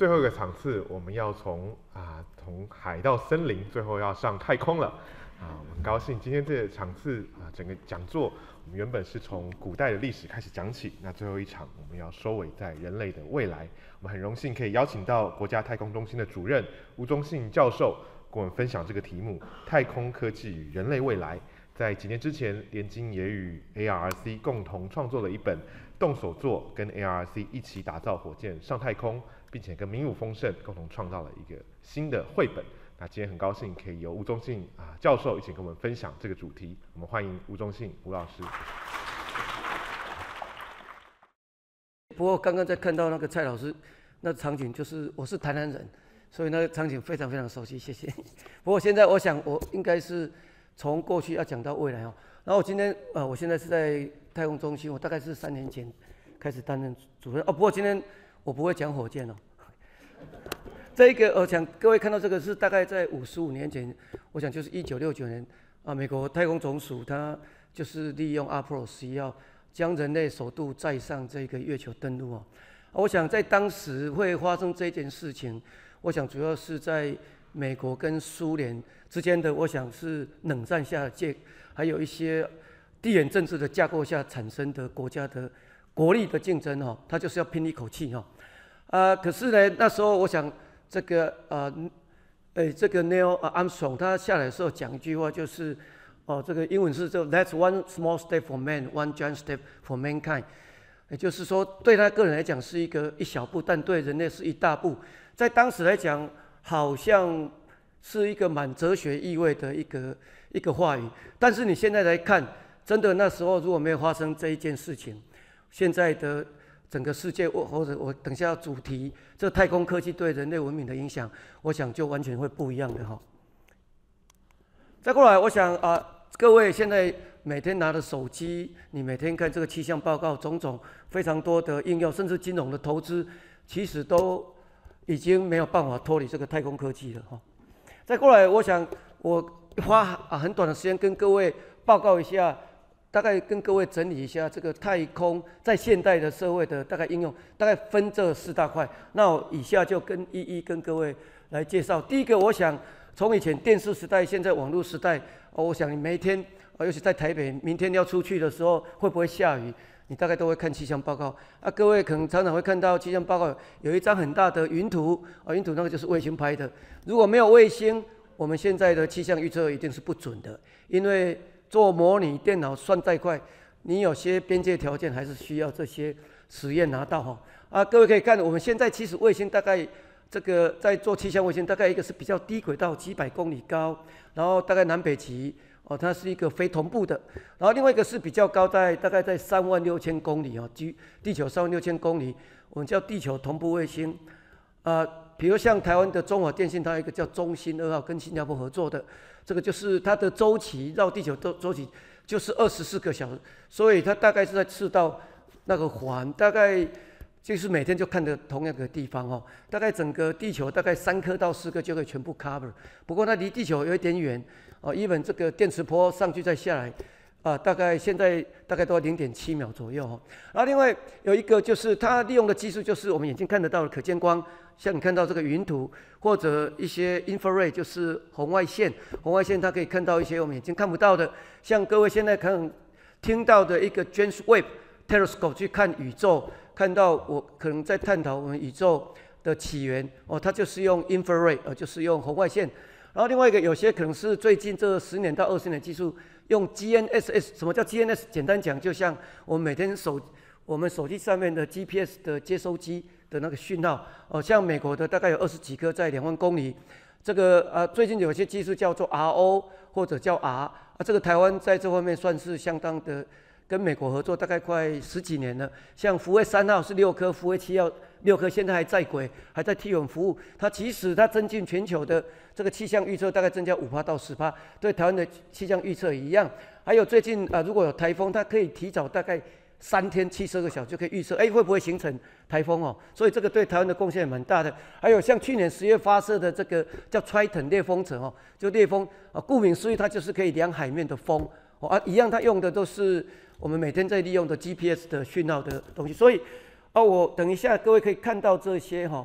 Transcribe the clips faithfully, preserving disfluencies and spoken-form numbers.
最后一个场次，我们要从啊从海到森林，最后要上太空了。啊，我们很高兴今天这个场次啊，整个讲座我们原本是从古代的历史开始讲起，那最后一场我们要收尾在人类的未来。我们很荣幸可以邀请到国家太空中心的主任吴宗信教授，跟我们分享这个题目：太空科技与人类未来。在几年之前，联经也与 A R R C 共同创作了一本动手做，跟 A R R C 一起打造火箭上太空，并且跟明武丰盛共同创造了一个新的绘本。那今天很高兴可以由吴宗信啊教授一起跟我们分享这个主题。我们欢迎吴宗信吴老师。 不过刚刚在看到那个蔡老师那场景，就是我是台南人，所以那个场景非常非常熟悉，谢谢。不过现在我想我应该是从过去要讲到未来哦。然后我今天呃，我现在是在太空中心，我大概是三年前开始担任主任哦。不过今天我不会讲火箭哦。这一个我想各位看到这个是大概在五十五年前，我想就是一九六九年啊，美国太空总署它就是利用阿波罗十一号将人类首度载上这个月球登陆哦。我想在当时会发生这件事情，我想主要是在美国跟苏联之间的，我想是冷战下借，还有一些地缘政治的架构下产生的国家的国力的竞争哦，它就是要拼一口气哦。啊，可是呢，那时候我想这个呃，诶，这个 Neil Armstrong 他下来的时候讲一句话，就是哦，这个英文是叫 "That's one small step for man, one giant step for mankind"， 也就是说，对他个人来讲是一个一小步，但对人类是一大步。在当时来讲，好像是一个满哲学意味的一个一个话语，但是你现在来看，真的那时候如果没有发生这一件事情，现在的整个世界，或者我等一下主题，这太空科技对人类文明的影响，我想就完全会不一样的哈。再过来，我想啊、呃，各位现在每天拿着手机，你每天看这个气象报告，种种非常多的应用，甚至金融的投资，其实都已经没有办法脱离这个太空科技了哈。再过来，我想我花啊很短的时间跟各位报告一下。大概跟各位整理一下这个太空在现代的社会的大概应用，大概分这四大块。那我以下就跟一一跟各位来介绍。第一个，我想从以前电视时代，现在网络时代，哦、我想你每一天，哦、尤其在台北，明天要出去的时候会不会下雨，你大概都会看气象报告。啊，各位可能常常会看到气象报告有一张很大的云图，啊，云图那个就是卫星拍的。如果没有卫星，我们现在的气象预测一定是不准的，因为做模拟电脑算再快，你有些边界条件还是需要这些实验拿到哈。啊，各位可以看，我们现在其实卫星大概这个在做气象卫星，大概一个是比较低轨道，几百公里高，然后大概南北极哦，它是一个非同步的，然后另外一个是比较高，在大概在三万六千公里哦，距地球三万六千公里，我们叫地球同步卫星。啊，比如像台湾的中华电信，它有一个叫中兴二号，跟新加坡合作的。这个就是它的周期绕地球周周期就是二十四个小时，所以它大概是在赤道那个环，大概就是每天就看的同样的地方哦。大概整个地球大概三颗到四颗就可以全部 cover， 不过它离地球有一点远哦。even 这个电磁波上去再下来啊，大概现在大概都要零点七秒左右哦。然后另外有一个就是它利用的技术，就是我们眼睛看得到的可见光。像你看到这个云图，或者一些 infrared 就是红外线，红外线它可以看到一些我们眼睛看不到的，像各位现在可能听到的一个 James Webb Telescope 去看宇宙，看到我可能在探讨我们宇宙的起源哦，它就是用 infrared， 呃，就是用红外线。然后另外一个有些可能是最近这十年到二十年技术用 G N S S， 什么叫 G N S？ 简单讲，就像我们每天手我们手机上面的 G P S 的接收机的那个讯号，哦，像美国的大概有二十几颗在两万公里，这个呃最近有些技术叫做 R O 或者叫 R， 啊，这个台湾在这方面算是相当的跟美国合作，大概快十几年了。像福卫三号是六颗，福卫七号六颗，现在还在轨，还在替我们服务。它其实它增进全球的这个气象预测，大概增加 百分之五到百分之十， 对台湾的气象预测也一样。还有最近啊、呃，如果有台风，它可以提早大概三天七十二个小时就可以预测，哎，会不会形成台风哦？所以这个对台湾的贡献也蛮大的。还有像去年十月发射的这个叫 Triton 猎风者哦，就猎风啊，顾名思义，它就是可以量海面的风哦啊，一样它用的都是我们每天在利用的 G P S 的讯号的东西。所以啊，我等一下各位可以看到这些哈、哦，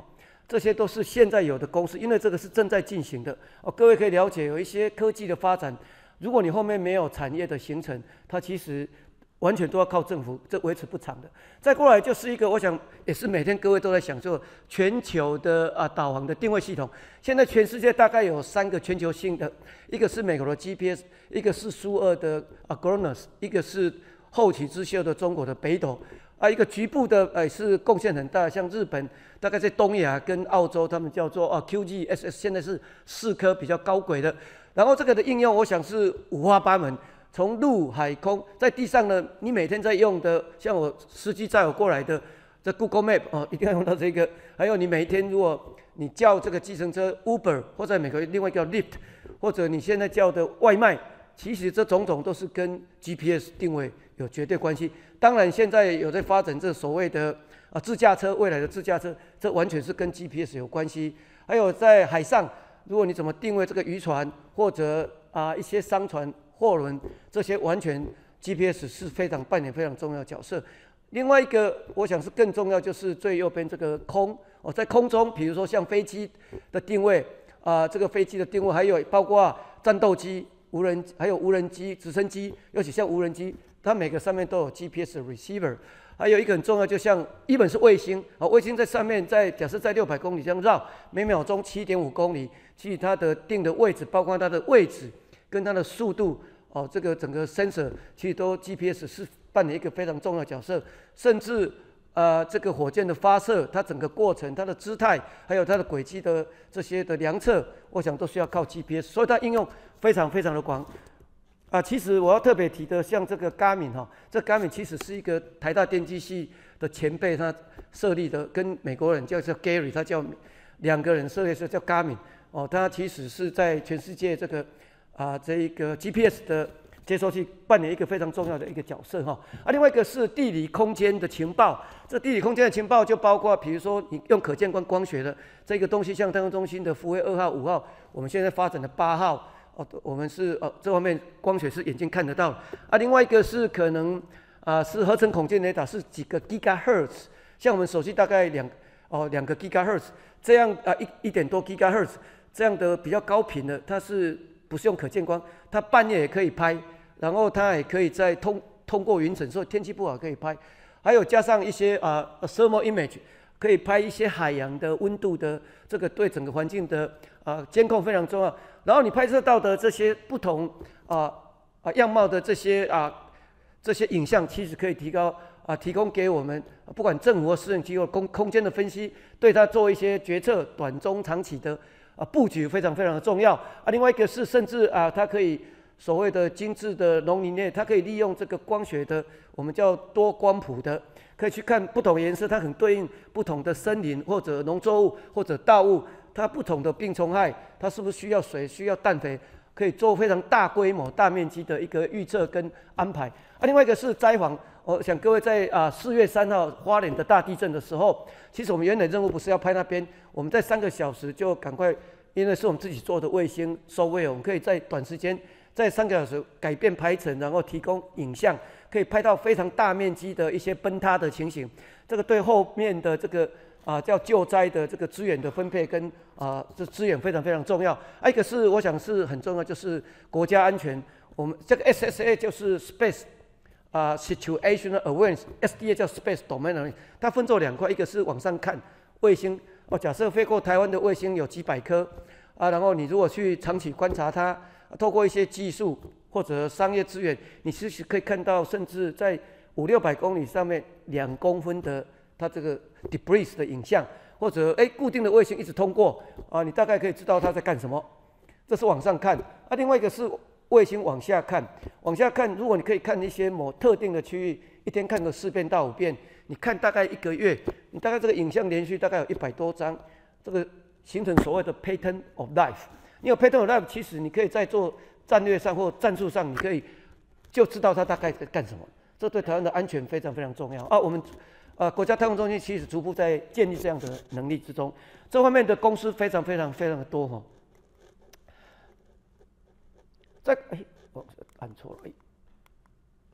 这些都是现在有的公司，因为这个是正在进行的哦。各位可以了解，有一些科技的发展，如果你后面没有产业的形成，它其实完全都要靠政府，这维持不长的。再过来就是一个，我想也是每天各位都在想，就全球的啊导航的定位系统。现在全世界大概有三个全球性的，一个是美国的 G P S， 一个是苏俄的 Agornos， 一个是后起之秀的中国的北斗。啊，一个局部的呃是贡献很大，像日本大概在东亚跟澳洲，他们叫做啊 Q G S S， 现在是四颗比较高轨的。然后这个的应用，我想是五花八门，从陆海空，在地上呢，你每天在用的，像我司机载我过来的，这 Google Map 哦，一定要用到这个。还有你每一天如果你叫这个计程车 Uber， 或者美国另外叫 Lyft， 或者你现在叫的外卖，其实这种种都是跟 G P S 定位有绝对关系。当然，现在有在发展这所谓的啊自驾车，未来的自驾车，这完全是跟 G P S 有关系。还有在海上，如果你怎么定位这个渔船或者啊一些商船、货轮，这些完全 G P S 是非常扮演非常重要的角色。另外一个，我想是更重要，就是最右边这个空哦，在空中，比如说像飞机的定位啊，这个飞机的定位，还有包括战斗机、无人还有无人机、直升机，尤其像无人机。它每个上面都有 G P S 的 receiver， 还有一个很重要，就像一本是卫星啊，卫星在上面在假设在六百公里这样绕，每秒钟 七点五公里，其实它的定的位置，包括它的位置跟它的速度哦，这个整个 sensor 其实都 G P S 是扮演一个非常重要的角色，甚至呃这个火箭的发射，它整个过程、它的姿态，还有它的轨迹的这些的量测，我想都需要靠 G P S， 所以它应用非常非常的广。啊，其实我要特别提的，像这个 Garmin 哈，这 Garmin 其实是一个台大电机系的前辈他设立的，跟美国人叫叫 Gary， 他叫两个人设立是叫 Garmin 哦，他其实是在全世界这个啊这一个 G P S 的接收器扮演一个非常重要的一个角色哈。啊，另外一个是地理空间的情报，这地理空间的情报就包括，比如说你用可见光光学的这个东西，像太空中心的福卫二号、五号，我们现在发展的八号。哦，我们是哦，这方面光学是眼睛看得到啊。另外一个是可能啊，是合成孔径雷达，是几个 gigahertz， 像我们手机大概两哦两个 gigahertz 这样啊一一点多 gigahertz 这样的比较高频的，它是不是用可见光？它半夜也可以拍，然后它也可以在通通过云层，所以天气不好可以拍。还有加上一些啊 thermal image， 可以拍一些海洋的温度的这个对整个环境的啊监控非常重要。然后你拍摄到的这些不同啊啊样貌的这些啊这些影像，其实可以提高啊提供给我们不管政府或私人机构空空间的分析，对它做一些决策短中长期的啊布局非常非常的重要啊。另外一个是甚至啊它可以所谓的精致的农林业，它可以利用这个光学的我们叫多光谱的，可以去看不同颜色，它很对应不同的森林或者农作物或者稻物。它不同的病虫害，它是不是需要水、需要氮肥，可以做非常大规模、大面积的一个预测跟安排。啊，另外一个是灾防，我想各位在啊四月三号花莲的大地震的时候，其实我们原来任务不是要拍那边，我们在三个小时就赶快，因为是我们自己做的卫星收位，我们可以在短时间在三个小时改变排程，然后提供影像，可以拍到非常大面积的一些崩塌的情形。这个对后面的这个。啊，叫救灾的这个资源的分配跟啊，这资源非常非常重要。啊，一个是我想是很重要，就是国家安全。我们这个 S S A 就是 Space 啊 Situational Awareness，S D A 叫 Space Domain Awareness， 它分作两块，一个是往上看卫星哦，假设飞过台湾的卫星有几百颗啊，然后你如果去长期观察它，透过一些技术或者商业资源，你其实可以看到，甚至在五六百公里上面两公分的。它这个 debris 的影像，或者哎固定的卫星一直通过啊，你大概可以知道它在干什么。这是往上看啊，另外一个是卫星往下看，往下看，如果你可以看一些某特定的区域，一天看个四遍到五遍，你看大概一个月，你大概这个影像连续大概有一百多张，这个形成所谓的 pattern of life。你有 pattern of life， 其实你可以在做战略上或战术上，你可以就知道它大概在干什么。这对台湾的安全非常非常重要啊，我们。呃，国家太空中心其实逐步在建立这样的能力之中，这方面的公司非常非常非常的多哈。在哎，我按错了哎，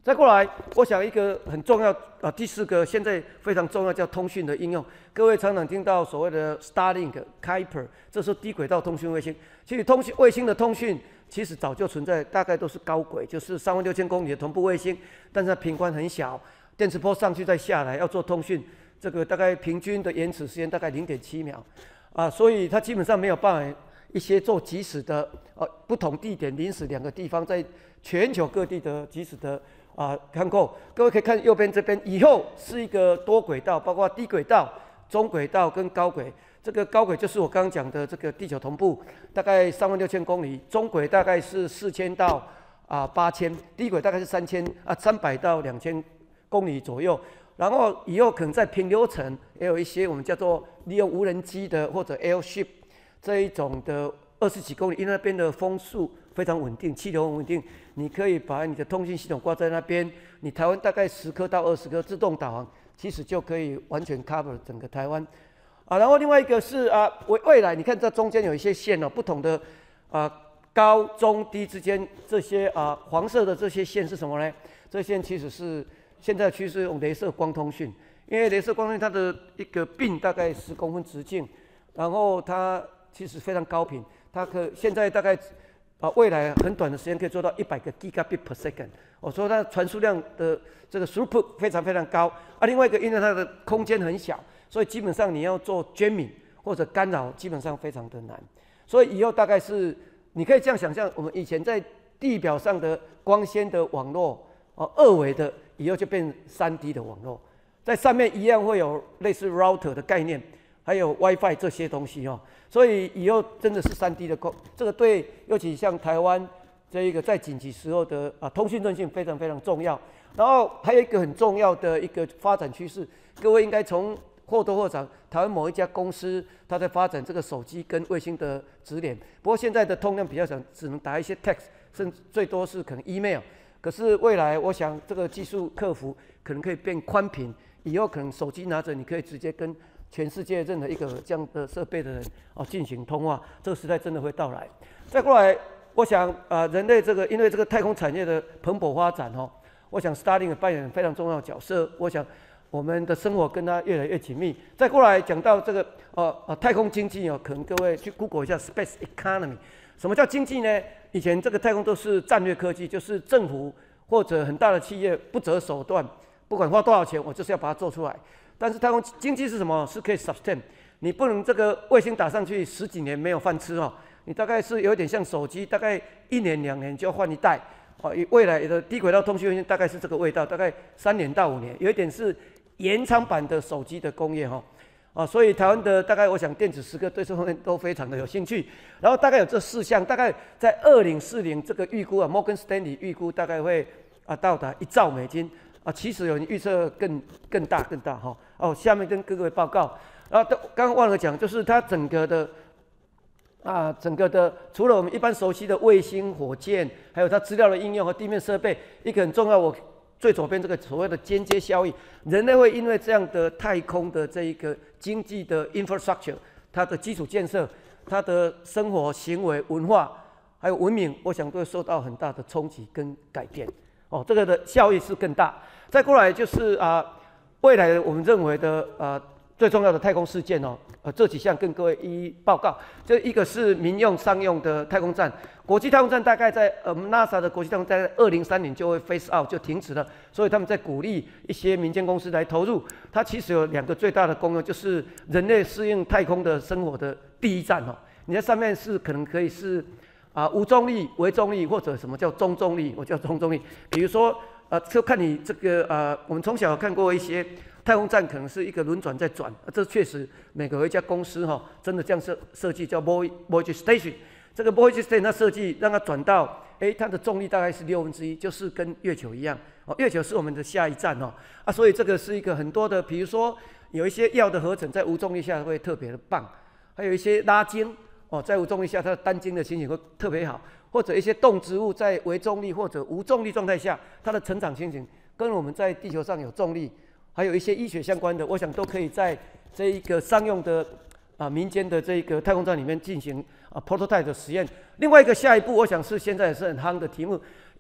再过来，我想一个很重要啊，第四个现在非常重要叫通讯的应用。各位常常听到所谓的 Starlink、Kuiper， 这是低轨道通讯卫星。其实通讯卫星的通讯其实早就存在，大概都是高轨，就是三万六千公里的同步卫星，但是它频宽很小，电磁波上去再下来要做通讯，这个大概平均的延迟时间大概 零点七秒啊，所以它基本上没有办法一些做即时的呃不同地点临时两个地方在全球各地的即时的。啊，看过，各位可以看右边这边，以后是一个多轨道，包括低轨道、中轨道跟高轨。这个高轨就是我刚刚讲的这个地球同步，大概三万六千公里，中轨大概是四千到啊八千，低轨大概是三千啊三百到两千公里左右。然后以后可能在平流层也有一些我们叫做利用无人机的或者 airship 这一种的二十几公里，因为那边的风速非常稳定，气流很稳定，你可以把你的通信系统挂在那边，你台湾大概十颗到二十颗自动导航，其实就可以完全 cover 整个台湾。啊，然后另外一个是啊，未未来你看这中间有一些线哦，不同的啊高中低之间这些啊黄色的这些线是什么呢？这些线其实是现在趋势用雷射光通讯，因为雷射光通讯它的一个并大概十公分直径，然后它其实非常高频，它可现在大概。啊，未来很短的时间可以做到一百个 gigabit per second。我说它的传输量的这个 throughput 非常非常高。啊，另外一个，因为它的空间很小，所以基本上你要做 jamming 或者干扰，基本上非常的难。所以以后大概是你可以这样想象，我们以前在地表上的光纤的网络，哦，二维的，以后就变三 D 的网络，在上面一样会有类似 router 的概念，还有 WiFi 这些东西哦。所以以后真的是三 D 的控，这个对，尤其像台湾这一个在紧急时候的啊通讯韧性非常非常重要。然后还有一个很重要的一个发展趋势，各位应该从或多或少，台湾某一家公司它在发展这个手机跟卫星的直连。不过现在的通量比较少，只能打一些 text， 甚至最多是可能 email。可是未来我想这个技术克服可能可以变宽频，以后可能手机拿着你可以直接跟全世界任何一个这样的设备的人哦进行通话，这个时代真的会到来。再过来，我想啊、呃，人类这个因为这个太空产业的蓬勃发展哦，我想 Starlink 扮演非常重要的角色。我想我们的生活跟它越来越紧密。再过来讲到这个呃呃太空经济哦，可能各位去 Google 一下 Space Economy， 什么叫经济呢？以前这个太空都是战略科技，就是政府或者很大的企业不择手段，不管花多少钱，我就是要把它做出来。但是太空经济是什么？是可以 sustain， 你不能这个卫星打上去十几年没有饭吃哦，你大概是有点像手机，大概一年两年就要换一代哦。未来的低轨道通讯卫星大概是这个味道，大概三年到五年，有一点是延长版的手机的工业哈啊，所以台湾的大概我想电子时刻对这方面都非常的有兴趣。然后大概有这四项，大概在二零四零这个预估啊，摩根斯丹利预估大概会啊到达一兆美金。啊，其实有人预测更更大更大哈哦，下面跟各位报告，然后刚刚忘了讲，就是它整个的啊，整个的除了我们一般熟悉的卫星、火箭，还有它资料的应用和地面设备，一个很重要，我最左边这个所谓的间接效益，人类会因为这样的太空的这一个经济的 infrastructure， 它的基础建设、它的生活行为、文化还有文明，我想都会受到很大的冲击跟改变。哦，这个的效益是更大。再过来就是啊、呃，未来我们认为的呃最重要的太空事件哦，呃这几项跟各位一一报告。这一个是民用商用的太空站，国际太空站大概在呃 NASA 的国际太空站在二零三年就会 phase out 就停止了，所以他们在鼓励一些民间公司来投入。它其实有两个最大的功用，就是人类适应太空的生活的第一站哦。你在上面是可能可以是。啊，无重力、微重力或者什么叫中重力，我叫中重力。比如说，呃，就看你这个呃，我们从小看过一些太空站，可能是一个轮转在转，啊、这确实美国有一家公司哈、哦，真的这样设设计叫 Voyager Station。这个 Voyager Station 它设计让它转到，哎，它的重力大概是六分之一，就是跟月球一样。哦，月球是我们的下一站哦，啊，所以这个是一个很多的，比如说有一些药的合成在无重力下会特别的棒，还有一些拉筋。哦，在无重力下，它的单晶的情形会特别好，或者一些动植物在微重力或者无重力状态下，它的成长情形跟我们在地球上有重力，还有一些医学相关的，我想都可以在这一个商用的啊民间的这个太空站里面进行啊 prototype 的实验。另外一个下一步，我想是现在也是很夯的题目，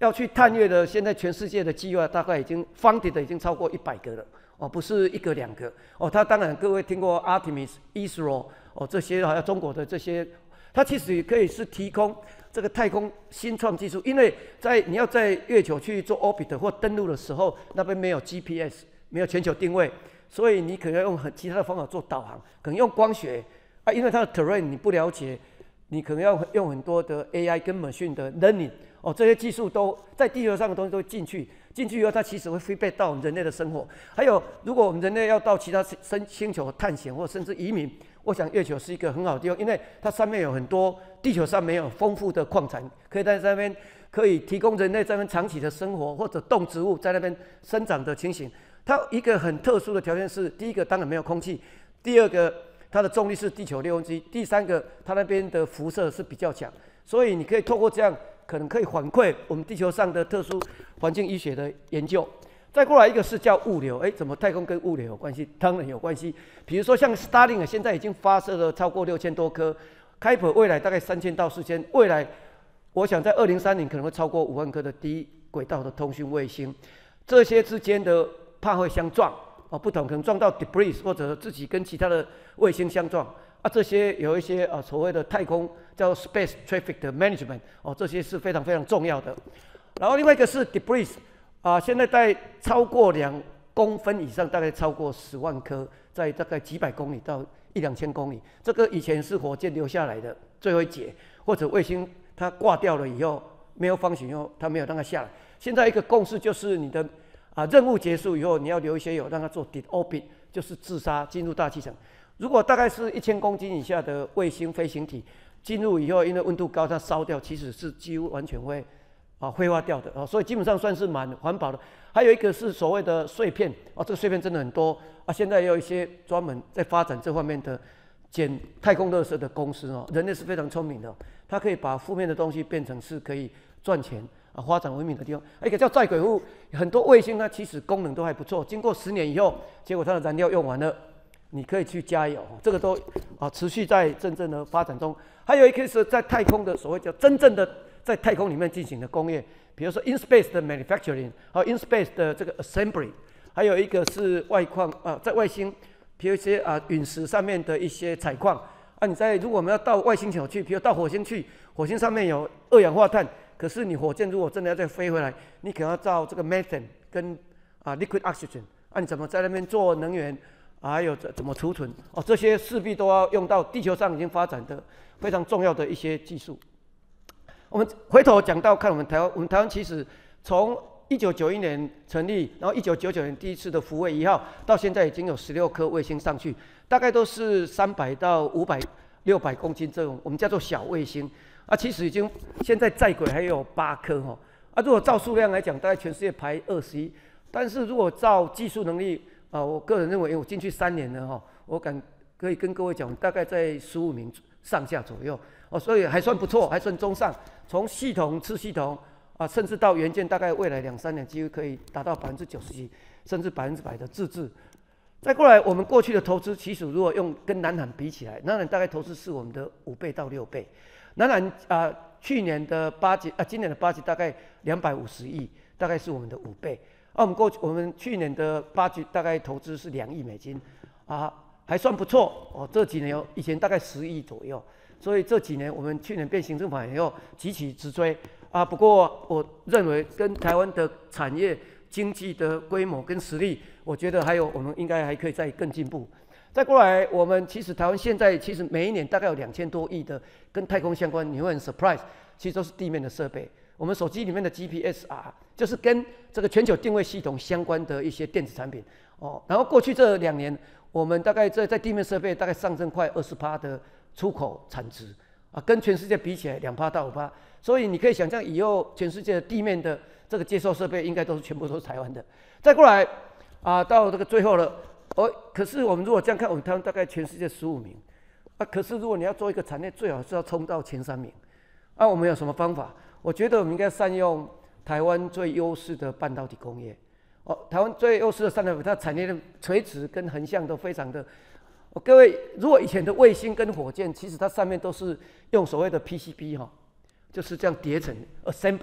要去探月的，现在全世界的计划大概已经 funded 的已经超过一百个了。哦，不是一个两个哦，他当然各位听过 Artemis、ISRO 哦这些，还有中国的这些，它其实也可以是提供这个太空新创技术，因为在你要在月球去做 orbit 或登陆的时候，那边没有 G P S， 没有全球定位，所以你可能要用很其他的方法做导航，可能用光学啊，因为它的 terrain 你不了解，你可能要用很多的 A I 跟 machine 的 learning 哦，这些技术都在地球上的东西都会进去。进去以后，它其实会 feedback 到我们人类的生活。还有，如果我们人类要到其他星星球探险，或甚至移民，我想月球是一个很好的地方，因为它上面有很多地球上没有丰富的矿产，可以在那边可以提供人类在那边长期的生活，或者动植物在那边生长的情形。它一个很特殊的条件是：第一个当然没有空气，第二个它的重力是地球六分之一，第三个它那边的辐射是比较强，所以你可以透过这样。可能可以反馈我们地球上的特殊环境医学的研究。再过来一个是叫物流，哎，怎么太空跟物流有关系？当然有关系。比如说像 Starlink 现在已经发射了超过六千多颗 ，Kuiper 未来大概三千到四千，未来我想在二零三零可能会超过五万颗的低轨道的通讯卫星，这些之间的怕会相撞哦，不同可能撞到 debris 或者自己跟其他的卫星相撞。啊，这些有一些啊所谓的太空叫 space traffic 的 management 哦，这些是非常非常重要的。然后另外一个是 debris 啊，现在在超过两公分以上，大概超过十万颗，在大概几百公里到一两千公里。这个以前是火箭留下来的最后一节，或者卫星它挂掉了以后没有方形以后，它没有让它下来。现在一个共识就是你的啊任务结束以后，你要留一些油让它做 dead orbit， 就是自杀进入大气层。如果大概是一千公斤以下的卫星飞行体进入以后，因为温度高，它烧掉，其实是几乎完全会啊挥发掉的啊，所以基本上算是蛮环保的。还有一个是所谓的碎片啊，这个碎片真的很多啊，现在也有一些专门在发展这方面的捡太空垃圾的公司哦，人类是非常聪明的，它可以把负面的东西变成是可以赚钱啊、发展文明的地方。一个叫在轨物，很多卫星它其实功能都还不错，经过十年以后，结果它的燃料用完了。你可以去加油，这个都啊持续在真正的发展中。还有一个是在太空的所谓叫真正的在太空里面进行的工业，比如说 in space 的 manufacturing 和 in space 的这个 assembly， 还有一个是外矿啊，在外星，比如一些啊陨石上面的一些采矿啊，你在如果我们要到外星球去，比如到火星去，火星上面有二氧化碳，可是你火箭如果真的要再飞回来，你可能要造这个 methane 跟啊 liquid oxygen 啊，你怎么在那边做能源？还有怎么储存哦，这些势必都要用到地球上已经发展的非常重要的一些技术。我们回头讲到看我们台湾，我们台湾其实从一九九一年成立，然后一九九九年第一次的福卫一号，到现在已经有十六颗卫星上去，大概都是三百到五百、六百公斤这种，我们叫做小卫星啊。其实已经现在在轨还有八颗哈啊。如果照数量来讲，大概全世界排二十一，但是如果照技术能力，啊，我个人认为，因为我进去三年了哈，我敢可以跟各位讲，大概在十五名上下左右哦，所以还算不错，还算中上。从系统、次系统啊，甚至到元件，大概未来两三年几乎可以达到百分之九十几，甚至百分之百的自制。再过来，我们过去的投资，其实如果用跟南韩比起来，南韩大概投资是我们的五倍到六倍。南韩啊，去年的八级啊，今年的八级大概两百五十亿，大概是我们的五倍。啊，我们过去我们去年的八局大概投资是两亿美金，啊，还算不错哦。这几年有以前大概十亿左右，所以这几年我们去年变行政法以后急起直追啊。不过我认为跟台湾的产业经济的规模跟实力，我觉得还有我们应该还可以再更进步。再过来，我们其实台湾现在其实每一年大概有两千多亿的跟太空相关，你会很 surprise， 其实都是地面的设备。我们手机里面的 G P S 啊，就是跟这个全球定位系统相关的一些电子产品哦。然后过去这两年，我们大概在在地面设备大概上升快二十趴的出口产值啊，跟全世界比起来两趴到五趴。所以你可以想象，以后全世界的地面的这个接收设备应该都是全部都是台湾的。再过来啊，到这个最后了哦。可是我们如果这样看，我们台湾大概全世界十五名啊。可是如果你要做一个产业，最好是要冲到前三名啊。我们有什么方法？我觉得我们应该善用台湾最优势的半导体工业。哦，台湾最优势的半导体，它产业的垂直跟横向都非常的。哦，各位，如果以前的卫星跟火箭，其实它上面都是用所谓的 P C B 哈，就是这样叠成 assembly。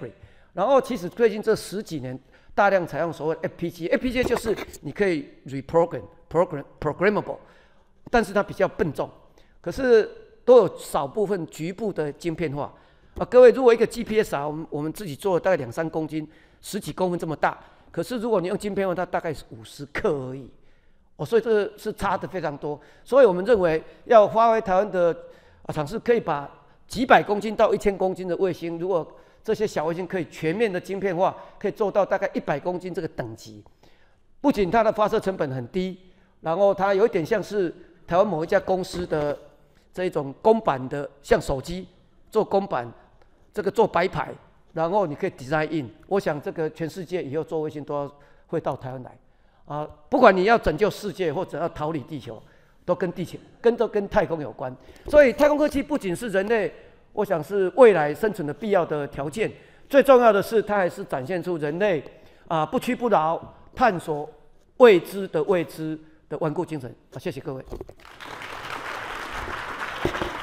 然后其实最近这十几年大量采用所谓的 F P G A，F P G A 就是你可以 reprogram program programmable， 但是它比较笨重，可是都有少部分局部的晶片化。啊，各位，如果一个 G P S 啊，我们我们自己做的大概两三公斤，十几公分这么大，可是如果你用晶片化，它大概是五十克而已。哦，所以这个是差的非常多。所以我们认为要发挥台湾的啊厂商可以把几百公斤到一千公斤的卫星，如果这些小卫星可以全面的晶片化，可以做到大概一百公斤这个等级，不仅它的发射成本很低，然后它有一点像是台湾某一家公司的这一种公版的，像手机做公版，这个做白牌，然后你可以 design in。我想这个全世界以后做卫星都要会到台湾来，啊，不管你要拯救世界或者要逃离地球，都跟地球跟都跟太空有关。所以太空科技不仅是人类，我想是未来生存的必要的条件，最重要的是它还是展现出人类啊不屈不挠、探索未知的未知的顽固精神。啊，谢谢各位。